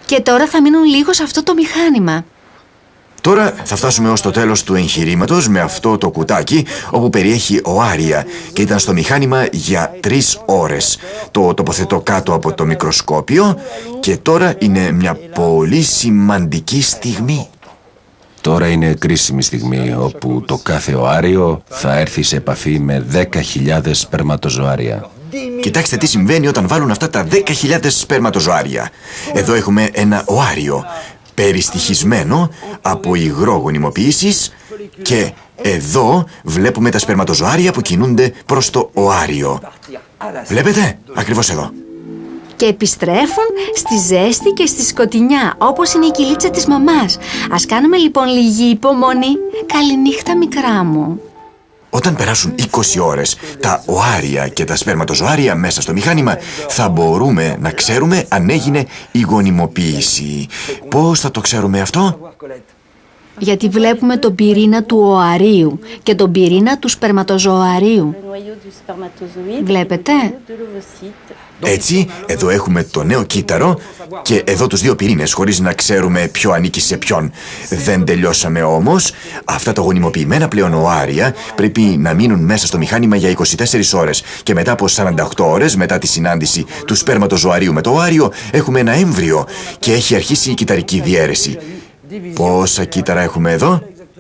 Και τώρα θα μείνουν λίγο σε αυτό το μηχάνημα. Τώρα θα φτάσουμε ως το τέλος του εγχειρήματος με αυτό το κουτάκι όπου περιέχει οάρια και ήταν στο μηχάνημα για 3 ώρες. Το τοποθετώ κάτω από το μικροσκόπιο και τώρα είναι μια πολύ σημαντική στιγμή. Τώρα είναι κρίσιμη στιγμή όπου το κάθε οάριο θα έρθει σε επαφή με 10.000 σπερματοζωάρια. Κοιτάξτε τι συμβαίνει όταν βάλουν αυτά τα 10.000 σπερματοζωάρια. Εδώ έχουμε ένα οάριο περιστοιχισμένο από υγρό γονιμοποίησης και εδώ βλέπουμε τα σπερματοζωάρια που κινούνται προς το οάριο. Βλέπετε, ακριβώς εδώ. Και επιστρέφουν στη ζέστη και στη σκοτεινιά, όπως είναι η κυλίτσα της μαμάς. Ας κάνουμε λοιπόν λίγη υπομονή. Καληνύχτα μικρά μου. Όταν περάσουν 20 ώρες, τα οάρια και τα σπερματοζωάρια μέσα στο μηχάνημα θα μπορούμε να ξέρουμε αν έγινε η γονιμοποίηση. Πώς θα το ξέρουμε αυτό? Γιατί βλέπουμε τον πυρήνα του οαρίου και τον πυρήνα του σπερματοζωαρίου. Βλέπετε? Έτσι, εδώ έχουμε το νέο κύτταρο και εδώ τους 2 πυρήνες χωρίς να ξέρουμε ποιο ανήκει σε ποιον. Δεν τελειώσαμε όμως. Αυτά τα γονιμοποιημένα πλέον οάρια πρέπει να μείνουν μέσα στο μηχάνημα για 24 ώρες και μετά από 48 ώρες μετά τη συνάντηση του σπερματοζωαρίου με το οάριο έχουμε ένα έμβριο και έχει αρχίσει η κυταρική διαίρεση. Πόσα κύτταρα έχουμε εδώ?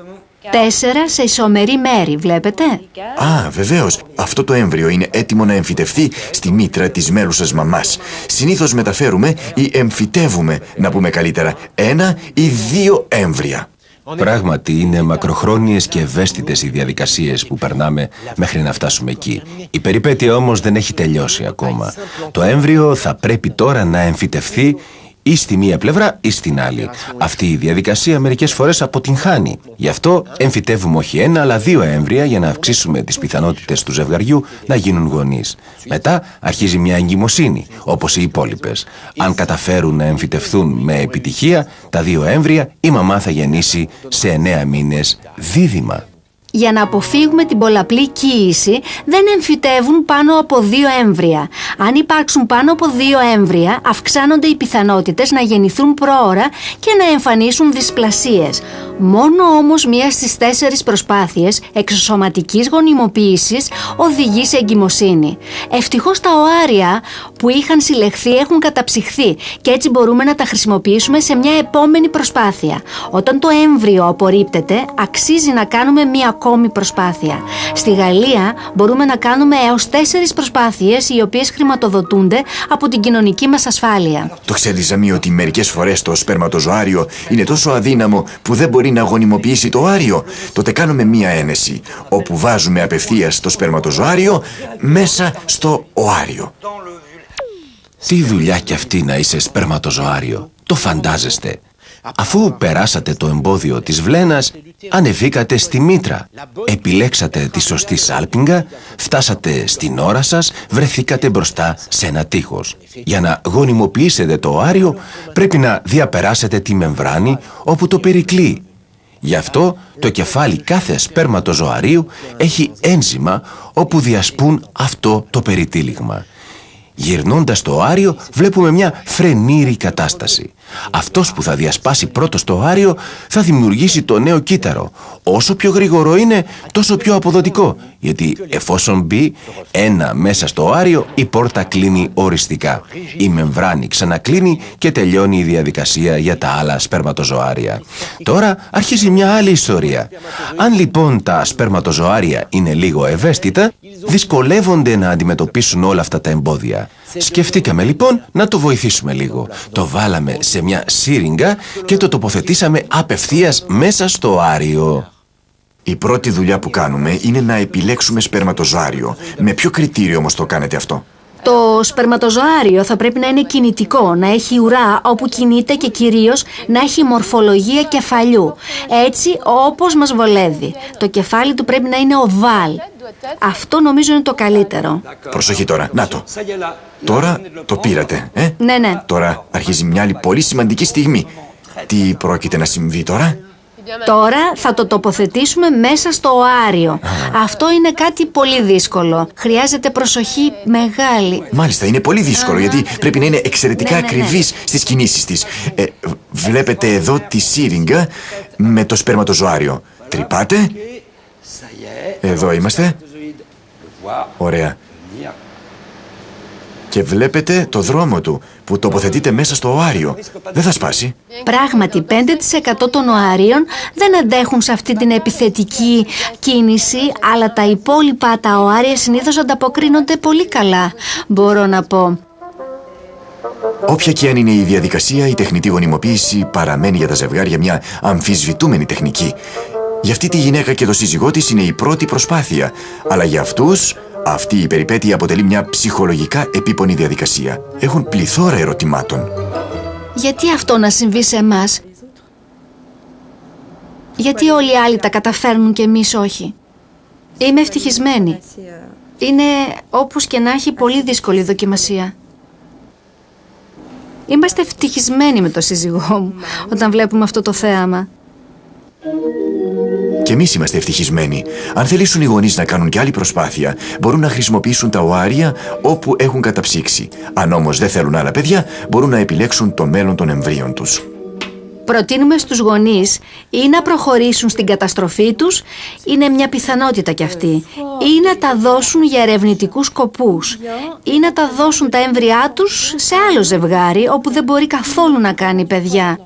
4 σε ισομερή μέρη, βλέπετε? Α, βεβαίως. Αυτό το έμβριο είναι έτοιμο να εμφυτευθεί στη μήτρα της μέλουσας μαμάς. Συνήθως μεταφέρουμε ή εμφυτεύουμε, να πούμε καλύτερα, 1 ή 2 έμβρια. Πράγματι είναι μακροχρόνιες και ευαίσθητες οι διαδικασίες που περνάμε μέχρι να φτάσουμε εκεί. Η περιπέτεια όμως δεν έχει τελειώσει ακόμα. Το έμβριο θα πρέπει τώρα να εμφυτευθεί ή στη μία πλευρά ή στην άλλη. Αυτή η διαδικασία μερικές φορές αποτυγχάνει. Γι' αυτό εμφυτεύουμε όχι 1 αλλά 2 έμβρια για να αυξήσουμε τις πιθανότητες του ζευγαριού να γίνουν γονείς. Μετά αρχίζει μια εγκυμοσύνη, όπως οι υπόλοιπες. Αν καταφέρουν να εμφυτευθούν με επιτυχία τα 2 έμβρια, η μαμά θα γεννήσει σε 9 μήνες δίδυμα. Για να αποφύγουμε την πολλαπλή κύηση, δεν εμφυτεύουν πάνω από 2 έμβρια. Αν υπάρξουν πάνω από 2 έμβρια, αυξάνονται οι πιθανότητες να γεννηθούν πρόωρα και να εμφανίσουν δυσπλασίες. Μόνο όμως μία στις 4 προσπάθειες εξωσωματικής γονιμοποίησης οδηγεί σε εγκυμοσύνη. Ευτυχώς τα οάρια που είχαν συλλεχθεί έχουν καταψυχθεί και έτσι μπορούμε να τα χρησιμοποιήσουμε σε μια επόμενη προσπάθεια. Όταν το έμβριο απορρίπτεται, αξίζει να κάνουμε μία ακόμη προσπάθεια. Στη Γαλλία μπορούμε να κάνουμε έως 4 προσπάθειες, οι οποίες χρηματοδοτούνται από την κοινωνική μας ασφάλεια. Το ξέρεις, Ζαμί, ότι μερικές φορές το σπερματοζωάριο είναι τόσο αδύναμο που δεν μπορεί να γονιμοποιήσει το οάριο? Τότε κάνουμε μία ένεση, όπου βάζουμε απευθείας το σπερματοζωάριο μέσα στο οάριο. Τι δουλειά κι αυτή να είσαι σπερματοζωάριο, το φαντάζεστε? Αφού περάσατε το εμπόδιο της βλένας, ανεβήκατε στη μήτρα, επιλέξατε τη σωστή σάλπιγγα, φτάσατε στην ώρα σας, βρεθήκατε μπροστά σε ένα τείχος. Για να γονιμοποιήσετε το οάριο πρέπει να διαπεράσετε τη μεμβράνη όπου το περικλεί. Γι' αυτό το κεφάλι κάθε σπερματοζωαρίου έχει ένζημα όπου διασπούν αυτό το περιτύλιγμα. Γυρνώντας το οάριο βλέπουμε μια φρενήρη κατάσταση. Αυτός που θα διασπάσει πρώτος το οάριο θα δημιουργήσει το νέο κύτταρο. Όσο πιο γρήγορο είναι, τόσο πιο αποδοτικό. Γιατί εφόσον μπει 1 μέσα στο οάριο, η πόρτα κλείνει οριστικά. Η μεμβράνη ξανακλίνει και τελειώνει η διαδικασία για τα άλλα σπερματοζωάρια. Τώρα αρχίζει μια άλλη ιστορία. Αν λοιπόν τα σπερματοζωάρια είναι λίγο ευαίσθητα, δυσκολεύονται να αντιμετωπίσουν όλα αυτά τα εμπόδια. Σκεφτήκαμε λοιπόν να το βοηθήσουμε λίγο. Το βάλαμε σε μια σύριγγα και το τοποθετήσαμε απευθείας μέσα στο οάριο. Η πρώτη δουλειά που κάνουμε είναι να επιλέξουμε σπερματοζωάριο. Με ποιο κριτήριο όμως το κάνετε αυτό? Το σπερματοζωάριο θα πρέπει να είναι κινητικό, να έχει ουρά όπου κινείται και κυρίως να έχει μορφολογία κεφαλιού, έτσι όπως μας βολεύει. Το κεφάλι του πρέπει να είναι οβάλ. Αυτό νομίζω είναι το καλύτερο. Προσοχή τώρα, να το. Τώρα το πήρατε, Ναι. Τώρα αρχίζει μια άλλη πολύ σημαντική στιγμή. Τι πρόκειται να συμβεί τώρα? Τώρα θα το τοποθετήσουμε μέσα στο οάριο. Αυτό είναι κάτι πολύ δύσκολο. Χρειάζεται προσοχή μεγάλη. Μάλιστα, είναι πολύ δύσκολο γιατί πρέπει να είναι εξαιρετικά ακριβής στις κινήσεις της. Βλέπετε εδώ τη σύριγγα με το σπερματοζωάριο. Τρυπάτε. Εδώ είμαστε. Ωραία. Και βλέπετε το δρόμο του που τοποθετείται μέσα στο οάριο. Δεν θα σπάσει. Πράγματι, 5% των οαρίων δεν αντέχουν σε αυτή την επιθετική κίνηση, αλλά τα υπόλοιπα τα οάρια συνήθως ανταποκρίνονται πολύ καλά, μπορώ να πω. Όποια και αν είναι η διαδικασία, η τεχνητή γονιμοποίηση παραμένει για τα ζευγάρια μια αμφισβητούμενη τεχνική. Για αυτή τη γυναίκα και το σύζυγό της είναι η πρώτη προσπάθεια, αλλά για αυτούς αυτή η περιπέτεια αποτελεί μια ψυχολογικά επίπονη διαδικασία. Έχουν πληθώρα ερωτημάτων. Γιατί αυτό να συμβεί σε εμάς? Γιατί όλοι οι άλλοι τα καταφέρνουν και εμείς όχι? Είμαι ευτυχισμένη. Είναι όπως και να έχει πολύ δύσκολη δοκιμασία. Είμαστε ευτυχισμένοι με το σύζυγό μου όταν βλέπουμε αυτό το θέαμα. Και εμείς είμαστε ευτυχισμένοι. Αν θελήσουν οι γονείς να κάνουν και άλλη προσπάθεια, μπορούν να χρησιμοποιήσουν τα οάρια όπου έχουν καταψύξει. Αν όμως δεν θέλουν άλλα παιδιά, μπορούν να επιλέξουν το μέλλον των εμβρίων τους. Προτείνουμε στους γονείς ή να προχωρήσουν στην καταστροφή τους, είναι μια πιθανότητα κι αυτή, ή να τα δώσουν για ερευνητικούς σκοπούς, ή να τα δώσουν τα έμβριά τους σε άλλο ζευγάρι όπου δεν μπορεί καθόλου να κάνει παιδιά.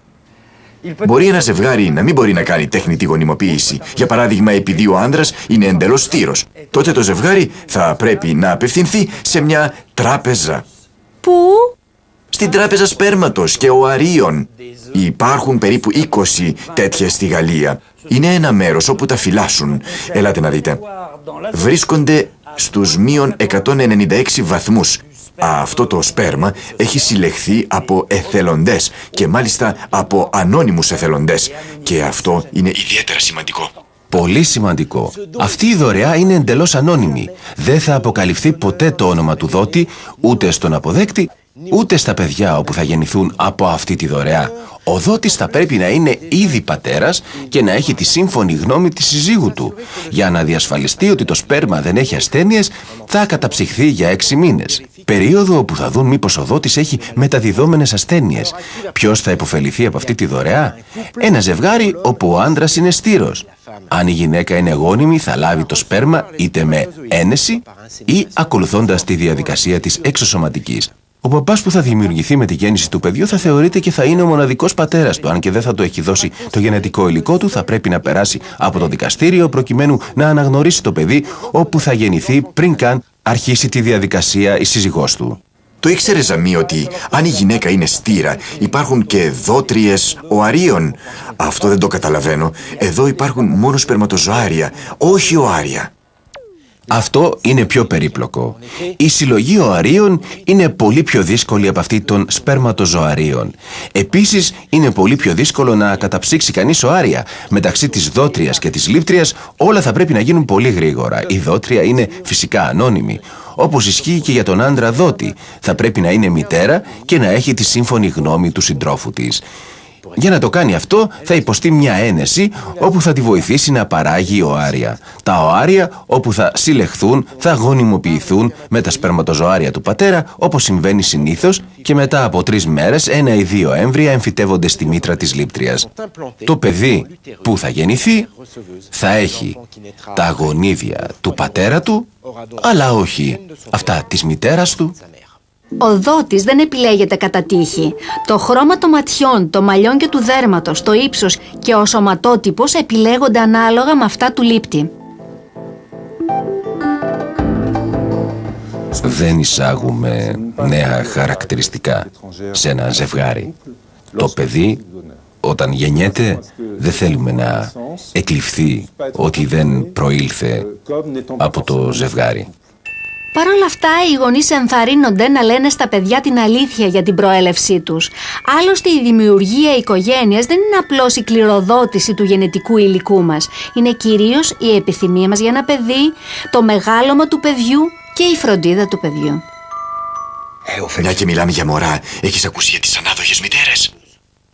Μπορεί ένα ζευγάρι να μην μπορεί να κάνει τεχνητή γονιμοποίηση. Για παράδειγμα, επειδή ο άντρας είναι εντελώς στήρος. Τότε το ζευγάρι θα πρέπει να απευθυνθεί σε μια τράπεζα. Πού? Στην τράπεζα σπέρματος και οαρίων. Υπάρχουν περίπου 20 τέτοιες στη Γαλλία. Είναι ένα μέρος όπου τα φυλάσσουν. Ελάτε να δείτε. Βρίσκονται στους μείον 196 βαθμούς. Αυτό το σπέρμα έχει συλλεχθεί από εθελοντές και μάλιστα από ανώνυμους εθελοντές. Και αυτό είναι ιδιαίτερα σημαντικό. Πολύ σημαντικό. Αυτή η δωρεά είναι εντελώς ανώνυμη. Δεν θα αποκαλυφθεί ποτέ το όνομα του δότη, ούτε στον αποδέκτη, ούτε στα παιδιά όπου θα γεννηθούν από αυτή τη δωρεά. Ο δότης θα πρέπει να είναι ήδη πατέρας και να έχει τη σύμφωνη γνώμη της συζύγου του. Για να διασφαλιστεί ότι το σπέρμα δεν έχει ασθένειες, θα καταψυχθεί για 6 μήνες. Περίοδο όπου θα δουν μήπως ο δότης έχει μεταδιδόμενες ασθένειες. Ποιος θα υποφεληθεί από αυτή τη δωρεά? Ένα ζευγάρι όπου ο άντρας είναι στήρος. Αν η γυναίκα είναι γόνιμη, θα λάβει το σπέρμα είτε με ένεση ή ακολουθώντας τη διαδικασία της εξωσωματικής. Ο παπάς που θα δημιουργηθεί με τη γέννηση του παιδιού θα θεωρείται και θα είναι ο μοναδικός πατέρας του. Αν και δεν θα το έχει δώσει το γενετικό υλικό του, θα πρέπει να περάσει από το δικαστήριο προκειμένου να αναγνωρίσει το παιδί όπου θα γεννηθεί πριν καν αρχίσει τη διαδικασία η σύζυγός του. Το ήξερε, Ζαμί, ότι αν η γυναίκα είναι στήρα, υπάρχουν και δότριες οαρίων? Αυτό δεν το καταλαβαίνω. Εδώ υπάρχουν μόνο σπερματοζωάρια, όχι οάρια. Αυτό είναι πιο περίπλοκο. Η συλλογή οαρίων είναι πολύ πιο δύσκολη από αυτή των σπερματοζωαρίων. Επίσης, είναι πολύ πιο δύσκολο να καταψύξει κανείς οάρια. Μεταξύ της δότριας και της λήπτριας όλα θα πρέπει να γίνουν πολύ γρήγορα. Η δότρια είναι φυσικά ανώνυμη. Όπως ισχύει και για τον άντρα δότη. Θα πρέπει να είναι μητέρα και να έχει τη σύμφωνη γνώμη του συντρόφου της. Για να το κάνει αυτό θα υποστεί μια ένεση όπου θα τη βοηθήσει να παράγει οάρια. Τα οάρια όπου θα συλλεχθούν θα γονιμοποιηθούν με τα σπερματοζωάρια του πατέρα, όπως συμβαίνει συνήθως, και μετά από 3 μέρες 1 ή 2 έμβρια εμφυτεύονται στη μήτρα της λήπτριας. Το παιδί που θα γεννηθεί θα έχει τα γονίδια του πατέρα του, αλλά όχι αυτά της μητέρας του. Ο δότης δεν επιλέγεται κατά τύχη. Το χρώμα των ματιών, των μαλλιών και του δέρματος, το ύψος και ο σωματότυπος επιλέγονται ανάλογα με αυτά του λήπτη. Δεν εισάγουμε νέα χαρακτηριστικά σε ένα ζευγάρι. Το παιδί, όταν γεννιέται, δεν θέλουμε να εκλειφθεί ότι δεν προήλθε από το ζευγάρι. Παρ' όλα αυτά, οι γονείς ενθαρρύνονται να λένε στα παιδιά την αλήθεια για την προέλευσή τους. Άλλωστε, η δημιουργία οικογένειας δεν είναι απλώς η κληροδότηση του γενετικού υλικού μας. Είναι κυρίως η επιθυμία μας για ένα παιδί, το μεγάλωμα του παιδιού και η φροντίδα του παιδιού. Μια και μιλάμε για μωρά, έχεις ακούσει για τις ανάδοχες μητέρες?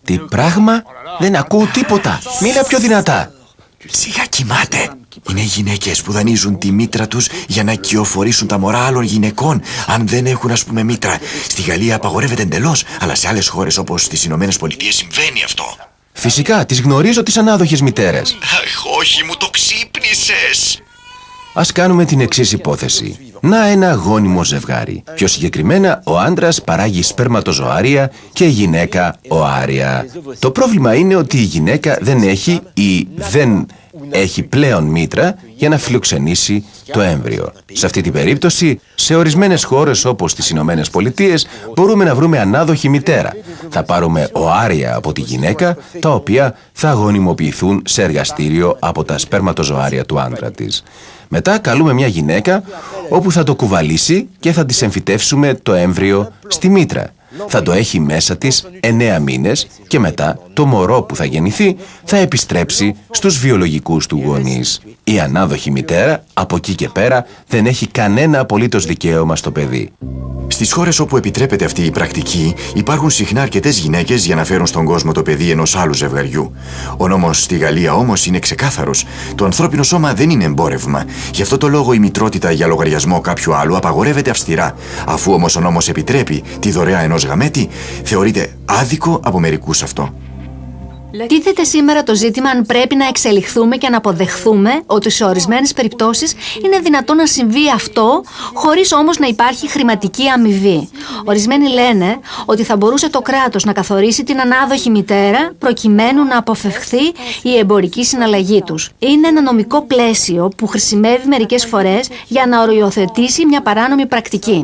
Τι πράγμα? Δεν ακούω τίποτα. Μίλα πιο δυνατά. Σιγά κοιμάται. Είναι γυναίκες που δανείζουν τη μήτρα τους για να κυοφορήσουν τα μωρά άλλων γυναικών, αν δεν έχουν, ας πούμε, μήτρα. Στη Γαλλία απαγορεύεται εντελώς, αλλά σε άλλες χώρες όπως στις Ηνωμένες Πολιτείες συμβαίνει αυτό. Φυσικά, τις γνωρίζω τις ανάδοχες μητέρες. Αχ, όχι, μου το ξύπνησες. Ας κάνουμε την εξής υπόθεση. Να ένα γόνιμο ζευγάρι. Πιο συγκεκριμένα, ο άντρας παράγει σπερματοζωάρια και η γυναίκα οάρια. Το πρόβλημα είναι ότι η γυναίκα δεν έχει ή δεν έχει πλέον μήτρα για να φιλοξενήσει το έμβριο. Σε αυτή την περίπτωση, σε ορισμένες χώρες όπως τις Ηνωμένες Πολιτείες μπορούμε να βρούμε ανάδοχη μητέρα. Θα πάρουμε οάρια από τη γυναίκα, τα οποία θα γονιμοποιηθούν σε εργαστήριο από τα σπερματοζωάρια του άντρα της. Μετά καλούμε μια γυναίκα όπου θα το κουβαλήσει και θα της εμφυτεύσουμε το έμβριο στη μήτρα. Θα το έχει μέσα της 9 μήνες και μετά το μωρό που θα γεννηθεί θα επιστρέψει στους βιολογικούς του γονείς. Η ανάδοχη μητέρα από εκεί και πέρα δεν έχει κανένα απολύτως δικαίωμα στο παιδί. Στις χώρες όπου επιτρέπεται αυτή η πρακτική, υπάρχουν συχνά αρκετές γυναίκες για να φέρουν στον κόσμο το παιδί ενός άλλου ζευγαριού. Ο νόμος στη Γαλλία όμως είναι ξεκάθαρος. Το ανθρώπινο σώμα δεν είναι εμπόρευμα. Γι' αυτό το λόγο η μητρότητα για λογαριασμό κάποιου άλλου απαγορεύεται αυστηρά. Αφού όμως ο νόμος επιτρέπει τη δωρεά ενός γαμέτη, θεωρείται άδικο από μερικούς αυτό. Τίθεται σήμερα το ζήτημα αν πρέπει να εξελιχθούμε και να αποδεχθούμε ότι σε ορισμένες περιπτώσεις είναι δυνατό να συμβεί αυτό, χωρίς όμως να υπάρχει χρηματική αμοιβή. Ορισμένοι λένε ότι θα μπορούσε το κράτος να καθορίσει την ανάδοχη μητέρα προκειμένου να αποφευχθεί η εμπορική συναλλαγή τους. Είναι ένα νομικό πλαίσιο που χρησιμεύει μερικές φορές για να οριοθετήσει μια παράνομη πρακτική.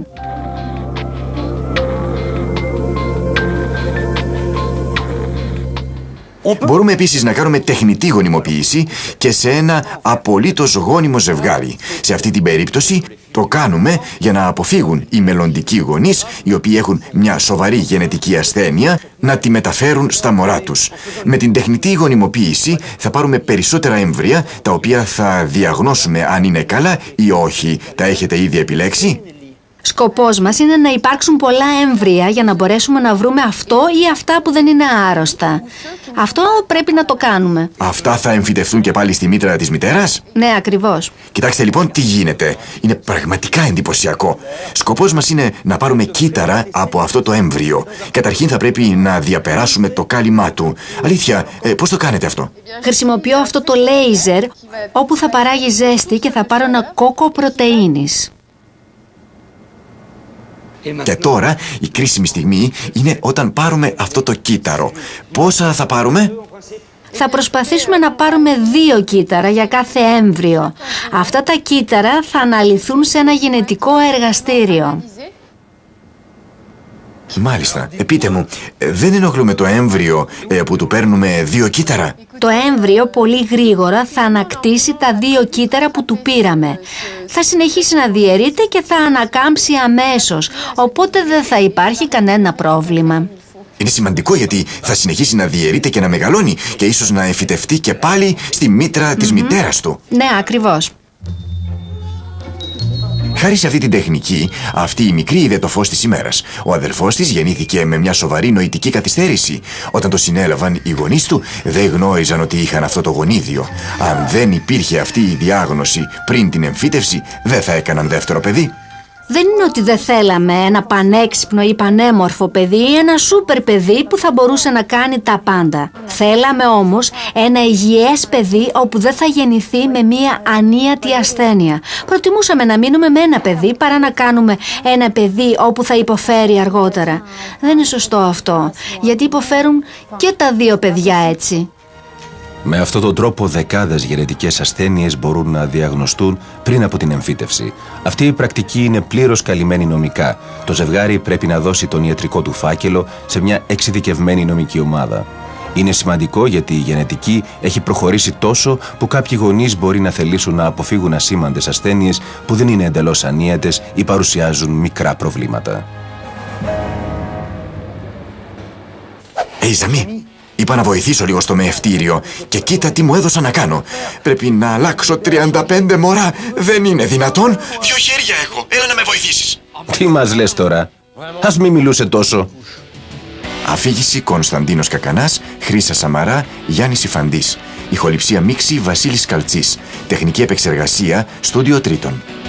Μπορούμε επίσης να κάνουμε τεχνητή γονιμοποίηση και σε ένα απολύτως γόνιμο ζευγάρι. Σε αυτή την περίπτωση το κάνουμε για να αποφύγουν οι μελλοντικοί γονείς, οι οποίοι έχουν μια σοβαρή γενετική ασθένεια, να τη μεταφέρουν στα μωρά τους. Με την τεχνητή γονιμοποίηση θα πάρουμε περισσότερα έμβρια, τα οποία θα διαγνώσουμε αν είναι καλά ή όχι. Τα έχετε ήδη επιλέξει? Σκοπός μας είναι να υπάρξουν πολλά έμβρια για να μπορέσουμε να βρούμε αυτό ή αυτά που δεν είναι άρρωστα. Αυτό πρέπει να το κάνουμε. Αυτά θα εμφυτευτούν και πάλι στη μήτρα της μητέρας? Ναι, ακριβώς. Κοιτάξτε λοιπόν τι γίνεται. Είναι πραγματικά εντυπωσιακό. Σκοπός μας είναι να πάρουμε κύτταρα από αυτό το έμβριο. Καταρχήν θα πρέπει να διαπεράσουμε το κάλυμά του. Αλήθεια, πώς το κάνετε αυτό? Χρησιμοποιώ αυτό το λέιζερ όπου θα παράγει ζέστη και θα πάρω ένα κόκο πρωτεΐνης. Και τώρα η κρίσιμη στιγμή είναι όταν πάρουμε αυτό το κύτταρο. Πόσα θα πάρουμε? Θα προσπαθήσουμε να πάρουμε 2 κύτταρα για κάθε έμβριο. Αυτά τα κύτταρα θα αναλυθούν σε ένα γενετικό εργαστήριο. Μάλιστα. Πείτε μου, δεν ενοχλούμε το έμβριο που του παίρνουμε 2 κύτταρα? Το έμβριο πολύ γρήγορα θα ανακτήσει τα 2 κύτταρα που του πήραμε. Θα συνεχίσει να διαιρείται και θα ανακάμψει αμέσως, οπότε δεν θα υπάρχει κανένα πρόβλημα. Είναι σημαντικό γιατί θα συνεχίσει να διαιρείται και να μεγαλώνει και ίσως να εμφυτευτεί και πάλι στη μήτρα της μητέρας του. Ναι, ακριβώς. Χάρη σε αυτή την τεχνική, αυτή η μικρή είδε το φως της ημέρας. Ο αδερφός της γεννήθηκε με μια σοβαρή νοητική καθυστέρηση. Όταν το συνέλαβαν οι γονείς του, δεν γνώριζαν ότι είχαν αυτό το γονίδιο. Αν δεν υπήρχε αυτή η διάγνωση πριν την εμφύτευση, δεν θα έκαναν δεύτερο παιδί. Δεν είναι ότι δεν θέλαμε ένα πανέξυπνο ή πανέμορφο παιδί ή ένα σούπερ παιδί που θα μπορούσε να κάνει τα πάντα. Θέλαμε όμως ένα υγιές παιδί όπου δεν θα γεννηθεί με μία ανίατη ασθένεια. Προτιμούσαμε να μείνουμε με ένα παιδί παρά να κάνουμε ένα παιδί όπου θα υποφέρει αργότερα. Δεν είναι σωστό αυτό, γιατί υποφέρουν και τα 2 παιδιά έτσι. Με αυτόν τον τρόπο δεκάδες γενετικές ασθένειες μπορούν να διαγνωστούν πριν από την εμφύτευση. Αυτή η πρακτική είναι πλήρως καλυμμένη νομικά. Το ζευγάρι πρέπει να δώσει τον ιατρικό του φάκελο σε μια εξειδικευμένη νομική ομάδα. Είναι σημαντικό γιατί η γενετική έχει προχωρήσει τόσο που κάποιοι γονείς μπορεί να θελήσουν να αποφύγουν ασήμαντες ασθένειες που δεν είναι εντελώς ανίατες ή παρουσιάζουν μικρά προβλήματα. Ζαμί, είπα να βοηθήσω λίγο στο μεευτήριο και κοίτα τι μου έδωσα να κάνω. Πρέπει να αλλάξω 35 μωρά. Δεν είναι δυνατόν? 2 χέρια έχω. Έλα να με βοηθήσεις. Τι μας λες τώρα? Ας μη μιλούσε τόσο. Αφήγηση Κωνσταντίνος Κακανάς, Χρύσα Σαμαρά, Γιάννης Ιφαντής. Ηχοληψία μίξη Βασίλης Καλτσής. Τεχνική επεξεργασία Στούντιο Τρίτον.